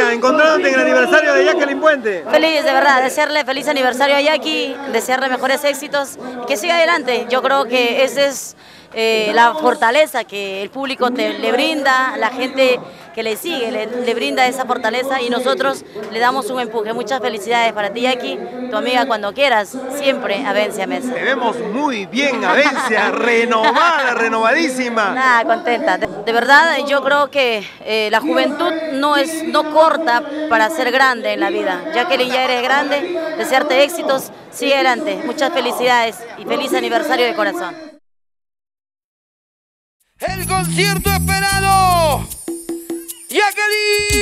Karina, encontrándote en el aniversario de Jacqueline Puente. Feliz, de verdad, desearle feliz aniversario a Jackie, desearle mejores éxitos, que siga adelante. Yo creo que esa es la fortaleza que el público le brinda, la gente que le sigue, le brinda esa fortaleza y nosotros le damos un empuje. Muchas felicidades para ti, Jackie, tu amiga, cuando quieras, siempre Avencia Mesa. Te vemos muy bien, Avencia, renovada, renovadísima. Nada, contenta. De verdad, yo creo que la juventud no corta para ser grande en la vida. Jacqueline, ya eres grande, desearte éxitos, sigue adelante. Muchas felicidades y feliz aniversario de corazón. El concierto esperado, Jacqueline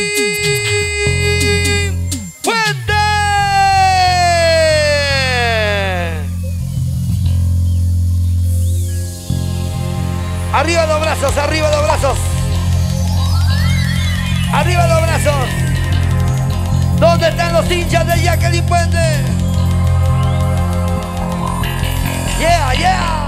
Puente. Arriba los brazos, arriba los brazos. Arriba los brazos. ¿Dónde están los hinchas de Jacqueline Puente? Yeah, yeah.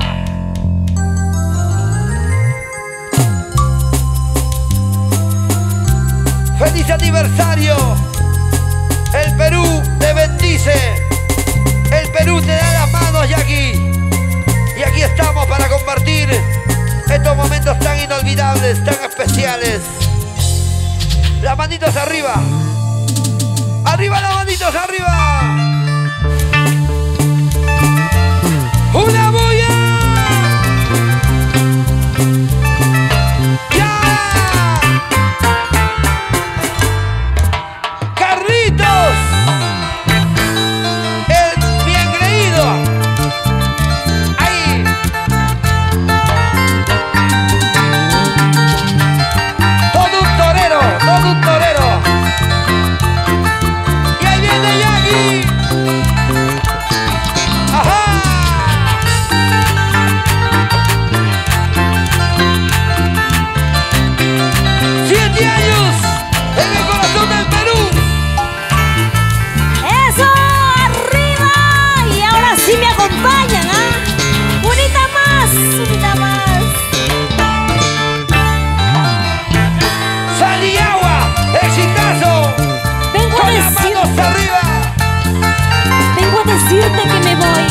¡Feliz aniversario! El Perú te bendice. El Perú te da las manos, Jackie. Y aquí estamos para compartir estos momentos tan inolvidables, tan especiales. Las manitos arriba. ¡Arriba las manitos, arriba! ¡Una bulla! Decirte que me voy.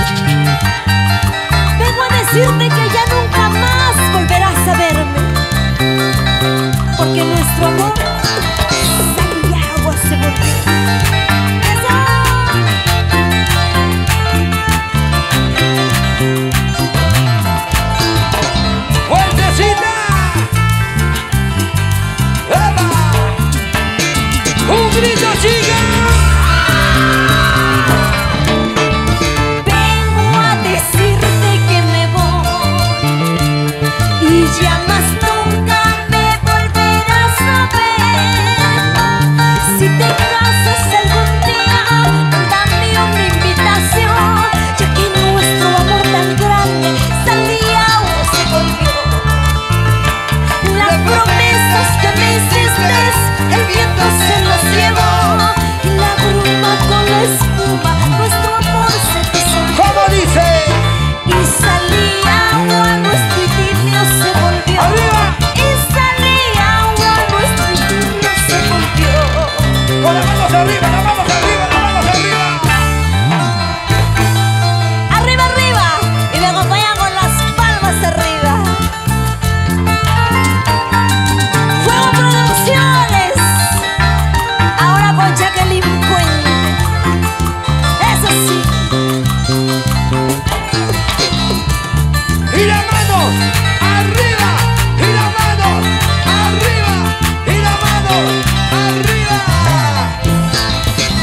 Vengo a decirte que ya nunca más volverás a verme, porque nuestro amor sal y agua se volvió. ¡Fuertecita! ¡Eva! ¡Un grito, chica! Ya más nunca me volverás a ver. Si te casas algún día, dame una invitación, ya que nuestro amor tan grande sal y agua se volvió. Las promesas que me hiciste, el viento se los llevó, y la bruma con la espuma, nuestro amor se disolvió. ¿Cómo dice? Y salía agua, nuestro idilio se volvió. ¡Arriba! Y salía agua, nuestro idilio se volvió. Con las manos arriba, las manos arriba, las manos arriba. Arriba, arriba. Y me acompañan con las palmas arriba. Fuego Producciones. Ahora con Jacqueline Puente. Eso sí. Y las manos arriba, y las manos arriba, y las manos arriba.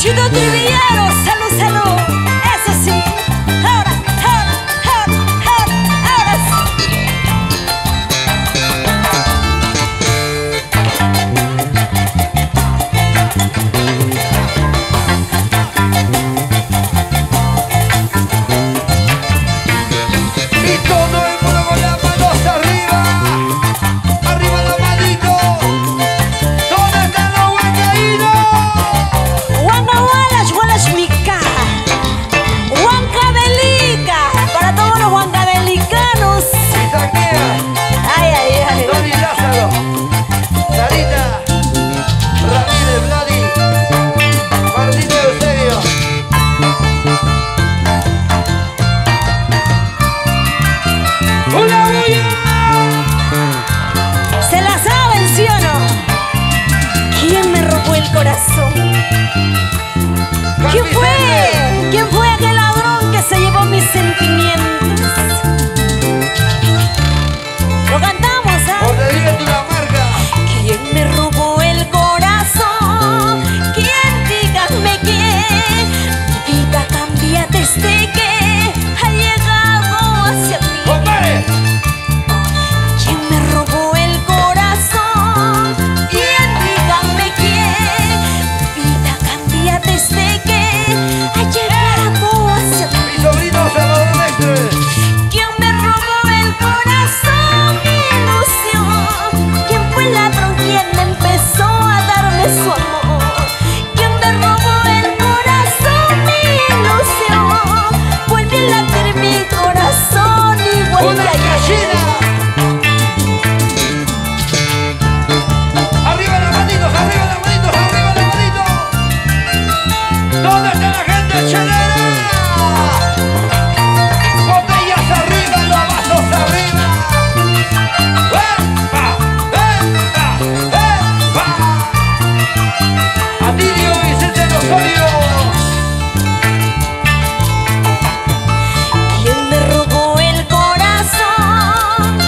Panchito Trivillero, salud, salud. Eso sí. Ahora, ahora sí. Y todo el mundo con las manos arriba. Arriba la manito. ¿Dónde están los huancaínos? Huanca Wallash, Wallash Mica. Huancabelica. Para todos los huancabelicanos. Y saquea. Ay, ay, ay. Tony Lázaro. Sarita. Ramírez, Vladi. Martito Eusebio. ¡Una bulla! ¿Se la saben, sí o no? ¿Quién me robó el corazón? ¿Quién fue? ¿Quién fue aquel ladrón que se llevó mis sentimientos? Lo cantamos, ¿ah? Rodríguez Dinamarca. ¿Quién me robó el corazón? ¿Quién? Díganme quién. Mi vida cambia desde que ha llegado hacia mí. ¡Compadre! ¿Quién me robó el corazón? ¿Quién? Díganme quién. Mi vida cambia desde que ha llegado hacia mí. Mi sobrino Salvador Mestre. ¿Quién me robó el corazón? Mi ilusión. ¿Quién fue el ladrón quien empezó a darme su amor? ¿Quién me robó el corazón? Mi ilusión. Vuelve a latir mi corazón igual ¡Una que ayer. gallina! ¡Arriba las manitos, arriba las manitos, arriba las manitos! ¿Dónde está la gente chelera? Botellas arriba, los vasos arriba. ¡Epa! ¡Epa! ¡Epa! Atilio Vicente Osorio. ¿Quién me robó el corazón?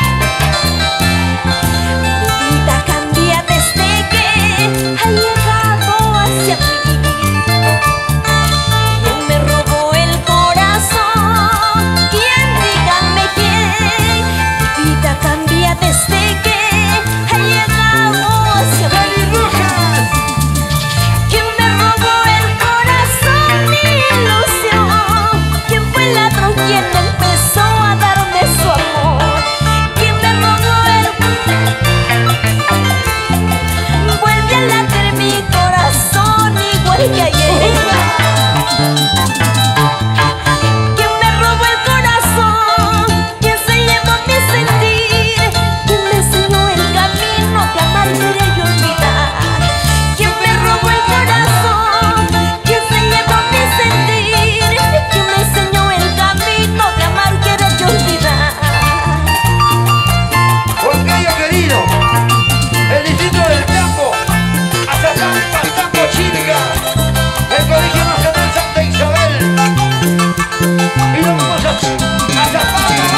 Mi vida cambia desde que ha llegado hacia mí. ¿Quién me robó el corazón? ¿Quién? Díganme quién. Mi vida cambia desde que ha llegado hacia mí. ¡Dani Rojas! ¿Quién me robó el corazón? Mi ilusión. ¿Quién fue el ladrón quien empezó a darme su amor? ¿Quién me robó el Vuelve a latir mi corazón igual que ayer. ¿Quién me robó el corazón? ¿Quién se llevó mi sentir? ¿Quién me enseñó el camino de amar, querer y olvidar? ¿Quién me robó el corazón? ¿Quién se llevó mi sentir? ¿Quién me enseñó el camino de amar, querer y olvidar? Huancayo querido, el distrito del Campo, Azazán, Pastampo, Chilca, el Colegio Nacional Santa Isabel. Y nos vamos a Zapata.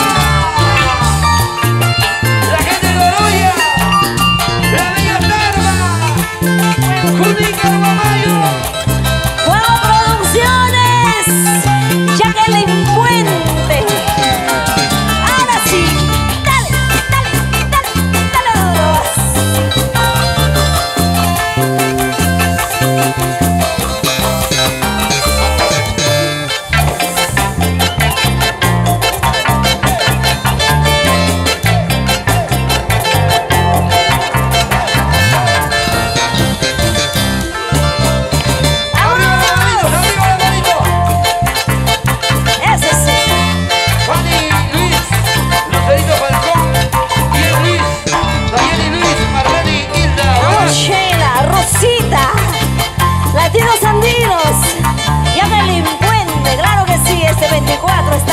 La gente de Goroya, la Bella Tarma, Judica Mamayo. Juego Producciones, Jacqueline Puente. Ahora sí, dale, dale, dale, dale duro. Arriba las manitos, arriba las manitos. Ese sí. Fanny Luis, Lucerito Falcón, Bien Luis, Daniel y Luis, Marlene y Hilda. Buenas. Sheila, Rosita, Latinos Andinos, Jacqueline Puente, claro que sí, este 24